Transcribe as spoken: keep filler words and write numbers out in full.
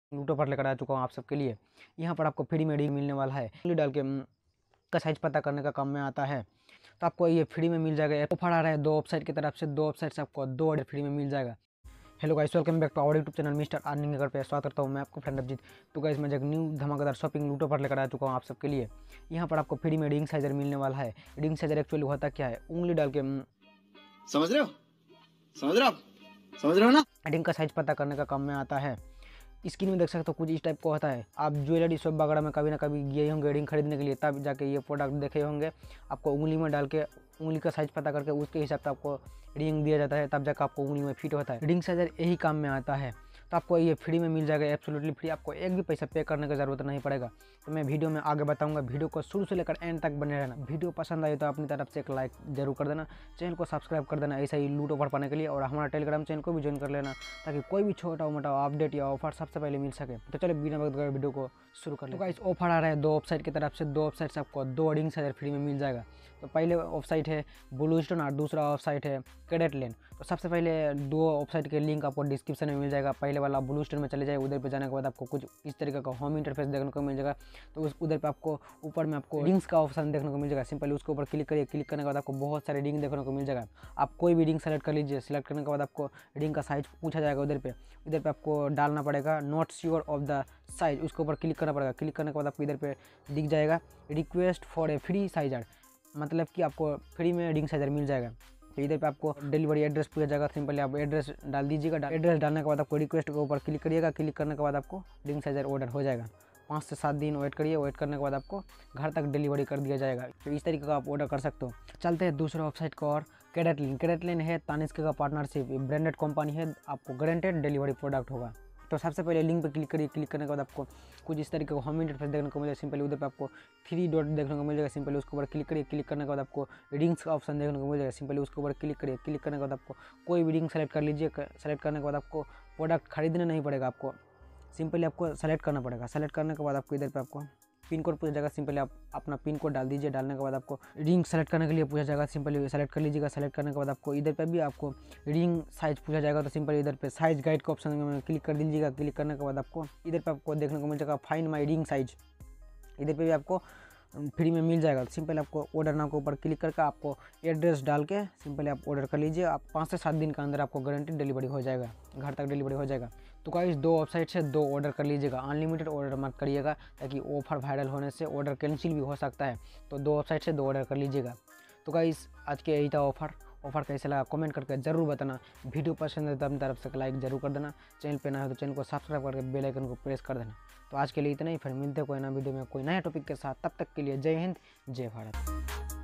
लूटो पर लेकर आ चुका हूँ आप सबके लिए। यहाँ पर आपको फ्री में रील मिलने वाला है, उंगली डाल के का साइज पता करने का काम में आता है। तो आपको ये फ्री में मिल जाएगा। ऑफर आ रहा है दो वेबसाइट की तरफ से, दो वेबसाइट से आपको दो ऑर्डर फ्री में मिल जाएगा। Hello guys, welcome back to our YouTube channel mister earning घर पे स्वागत करता हूँ मैं आपको फ्रेंड अभिजीत। तो गाइस मैं एक न्यू धमाकेदार शॉपिंग लूटो पर लेकर आ चुका हूँ आप सबके लिए। यहाँ पर आपको फ्री में रिंग साइजर मिलने वाला है। रिंग साइजर एक्चुअली होता क्या है, उंगली डाल के समझ रहे हो समझ रहे हो आप समझ रहे हो ना, रिंग का साइज पता करने का काम में आता है। स्क्रीन में देख सकते हो कुछ इस टाइप का होता है। आप ज्वेलरी शॉप वगैरह में कभी ना कभी गए होंगे रिंग खरीदने के लिए, तब जाके ये प्रोडक्ट देखे होंगे। आपको उंगली में डाल के उंगली का साइज पता करके उसके हिसाब से आपको रिंग दिया जाता है, तब जाकर आपको उंगली में फिट होता है। रिंग साइजर यही काम में आता है। तो आपको ये फ्री में मिल जाएगा, एब्सोल्युटली फ्री। आपको एक भी पैसा पे करने की ज़रूरत नहीं पड़ेगा। तो मैं वीडियो में आगे बताऊंगा, वीडियो को शुरू से लेकर एंड तक बने रहना। वीडियो पसंद आए तो अपनी तरफ से एक लाइक जरूर कर देना, चैनल को सब्सक्राइब कर देना ऐसा ही लूट ऑफर पाने के लिए, और हमारा टेलीग्राम चैनल को भी ज्वाइन कर लेना ताकि कोई भी छोटा मोटा अपडेट या ऑफर सबसे पहले मिल सके। तो चलो बिना वक्त गए वीडियो को शुरू कर लें। तो गाइस ऑफर आ रहा है दो वेबसाइट की तरफ से, दो वेबसाइट से आपको दो रिंग साइजर फ्री में मिल जाएगा। तो पहले वेबसाइट है ब्लू स्टोन और दूसरा वेबसाइट है कैडेटलैंड। तो सबसे पहले दो वेबसाइट के लिंक आपको डिस्क्रिप्शन में मिल जाएगा। पहले वाला ब्लू स्टोन में चले जाए, उधर पे जाने के बाद आपको कुछ इस तरीके का होम इंटरफेस देखने को मिल जाएगा। तो उस उधर पे आपको ऊपर में आपको रिंग्स का ऑप्शन देखने को मिल जाएगा। सिंपली उसके ऊपर क्लिक करिए, क्लिक करने के बाद आपको बहुत सारे रिंग देखने को मिल जाएगा। आप कोई भी रिंग सेलेक्ट कर लीजिए। सेलेक्ट करने के बाद आपको रिंग का साइज पूछा जाएगा। उधर पे इधर पे आपको डालना पड़ेगा not sure of the size, उसके ऊपर क्लिक करना पड़ेगा। क्लिक करने के बाद आपको इधर पे दिख जाएगा request for a free sizer, मतलब कि आपको फ्री में रिंग साइजर मिल जाएगा। तो इधर पे आपको डिलीवरी एड्रेस पूछा जाएगा। सिंपली आप एड्रेस डाल दीजिएगा। एड्रेस डालने के बाद आपको रिक्वेस्ट के ऊपर क्लिक करिएगा। क्लिक करने के बाद आपको रिंग साइजर ऑर्डर हो जाएगा। पाँच से सात दिन वेट करिए। वेट करने के बाद आपको घर तक डिलीवरी कर दिया जाएगा। तो इस तरीके का आप ऑर्डर कर सकते हो। चलते हैं दूसरे वेबसाइट को, और कैडेटलैंड। कैडेटलैंड है तानिस्क का पार्टनरशिप, ब्रांडेड कंपनी है, आपको गारंटेड डिलीवरी प्रोडक्ट होगा। तो सबसे पहले लिंक पे क्लिक करिए। क्लिक करने के बाद आपको कुछ इस तरीके का होम इंटरफेस देखने को मिलेगा। सिंपली उधर पे आपको थ्री डॉट देखने को मिल जाएगा। सिंपली उसके ऊपर क्लिक करिए। क्लिक करने के बाद आपको रिंग्स का ऑप्शन देखने को मिल जाएगा। सिंपली उसके ऊपर क्लिक करिए। क्लिक करने के बाद आपको कोई भी रिंग सेलेक्ट कर लीजिए। सेलेक्ट करने के बाद आपको प्रोडक्ट खरीदना नहीं पड़ेगा, आपको सिंपली आपको सेलेक्ट करना पड़ेगा। सेलेक्ट करने के बाद आपको इधर पे आपको पिन कोड पूछा जाएगा। सिंपली आप अपना पिन कोड डाल दीजिए। डालने के बाद आपको रिंग सेलेक्ट करने के लिए पूछा जाएगा। सिंपली सेलेक्ट कर लीजिएगा। सेलेक्ट करने के बाद आपको इधर पे भी आपको रिंग साइज पूछा जाएगा। तो सिंपली इधर पे साइज गाइड का ऑप्शन में क्लिक कर दीजिएगा। क्लिक करने के बाद आपको इधर पे आपको देखने को मिल जाएगा फाइंड माई रिंग साइज। इधर पे भी आपको फ्री में मिल जाएगा। सिंपल आपको ऑर्डर नाउ के ऊपर क्लिक करके आपको एड्रेस डाल के सिंपली आप ऑर्डर कर लीजिए। आप पाँच से सात दिन के अंदर आपको गारंटी डिलीवरी हो जाएगा, घर तक डिलीवरी हो जाएगा। तो गाइस दो वेबसाइट से दो ऑर्डर कर लीजिएगा। अनलिमिटेड ऑर्डर मत करिएगा, ताकि ऑफर वायरल होने से ऑर्डर कैंसिल भी हो सकता है। तो दो वेबसाइट से दो ऑर्डर कर लीजिएगा। तो गाइस आज के यही था ऑफर। ऑफर कैसे लगा कमेंट करके ज़रूर बताना। वीडियो पसंद है तो अपनी तरफ से लाइक जरूर कर देना। चैनल पे ना हो तो चैनल को सब्सक्राइब करके बेल आइकन को प्रेस कर देना। तो आज के लिए इतना ही, फिर मिलते हैं कोई नया वीडियो में कोई नया टॉपिक के साथ। तब तक के लिए जय हिंद, जय भारत।